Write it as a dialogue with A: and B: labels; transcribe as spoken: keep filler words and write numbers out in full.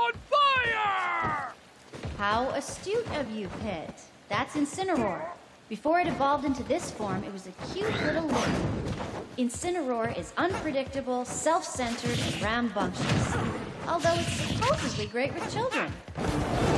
A: on fire!
B: How astute of you, Pit. That's Incineroar. Before it evolved into this form, it was a cute little lick. Incineroar is unpredictable, self-centered, and rambunctious, although it's supposedly great with children.